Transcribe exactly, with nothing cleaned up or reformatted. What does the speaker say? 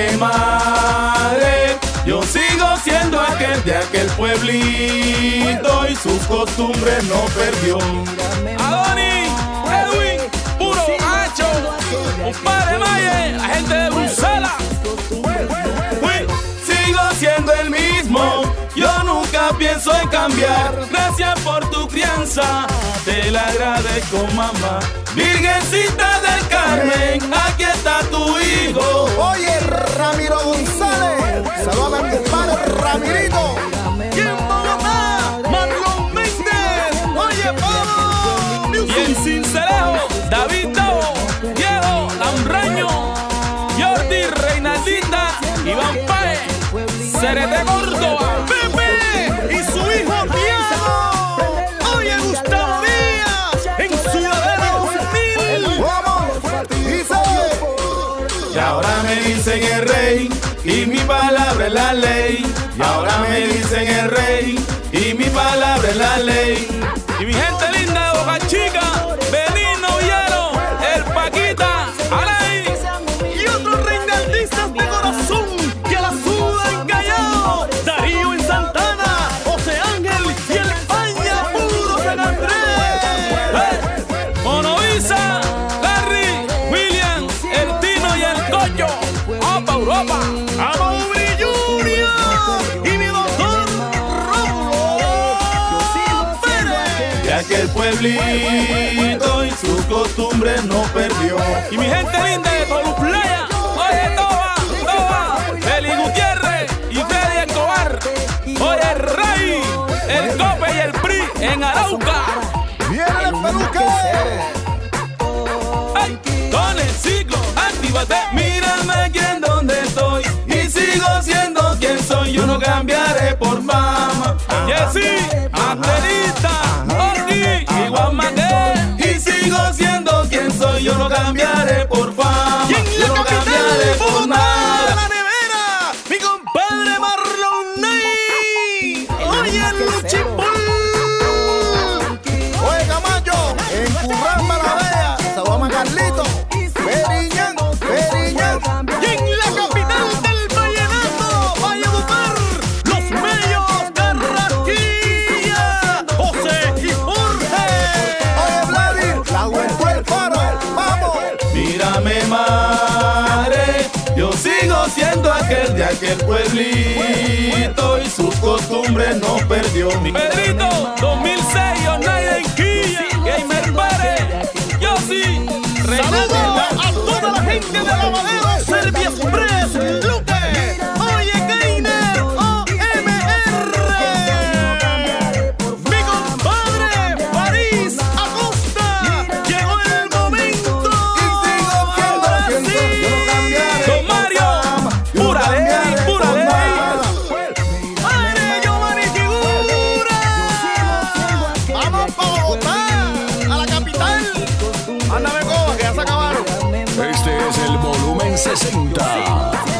Mírame, madre, yo sigo siendo aquel de aquel pueblito y sus costumbres no perdió. Adoni, Edwin, puro hacho, compadre Maye, la gente de Bruselas. Sigo siendo el mismo, yo nunca pienso en cambiar. Gracias por tu crianza, te la agradezco, mamá. Virgencita del Carmen, aquí está tu hijo. Oye, Ramiro González, saludos a mi compadre Ramirito. ¿Quién va? Marlon Méndez. Oye, vamos. Y en Cincelejo, David Davo, Diego Lambraño, Jordi Reinaldita, Iván Paez, Cerete Córdoba, Pepe y su hijo Diego. Oye, Gustavo Díaz, en Ciudadela dos mil. Vamos, dice. Y ahora me dicen el rey, y mi palabra es la ley. Y ahora me dicen el rey, y mi palabra es la ley. Y mi gente linda de Boca Chica, Benigno Villero, el Paquita, Alay y otros reinaldistas de corazón que la sudan callado. Darío en Santana, José Ángel y el España puro San Andrés. ¡Eh! Monovisa, Larry, William, el Tino y el Cocho. ¡Opa, Europa! ¡A Mauri Junior! Y mi doctor Rómulo Pérez. De aquel pueblito y sus costumbres no perdió. Y mi gente linda de Toluplaya, oye, Toba, Toba, Feli Gutiérrez y Freddy Escobar. Oye, Rey, el Cope y el P R I en Arauca. Viene el peluque. Ay, con el ciclo, actívate. Mírame aquí en donde estoy y sigo siendo quien soy. Yo no cambiaré por fama. Jessy, Martelita, Orgi y Juan Maquel. Y sigo siendo quien soy. Yo no cambiaré por fama. Y en la Yo no capital, cambiaré por Bogotá, nada. la nevera, mi compadre Marlon Ney. Oye, el Luchipol. Oye, Camacho, en Curramba la Bella, saludos a Carlito. Periñán, Periñán. Y en la capital del vallenato, Valledupar, los Mellos, Carraquilla, José y Jorge. Oye, Vladimir, la juventud del Faro. Vamos. Mírame, madre, yo sigo siendo aquel de aquel pueblito y sus costumbres no perdió. Pedrito, dos mil seis, Onaida Quilla, Gamer Pérez, yo sí. Saludos a toda la gente de Lavadero, Servia Express, Luque. Oye, Gainer, O M R. Mi compadre, París Acosta. Llegó el momento. Ahora sí. Don Mario, pura ley, pura ley. Padre Giovanni Figura. Vamos para Bogotá, a la capital. Ándame, coba, que ya se acabaron. Este es el volumen sesenta.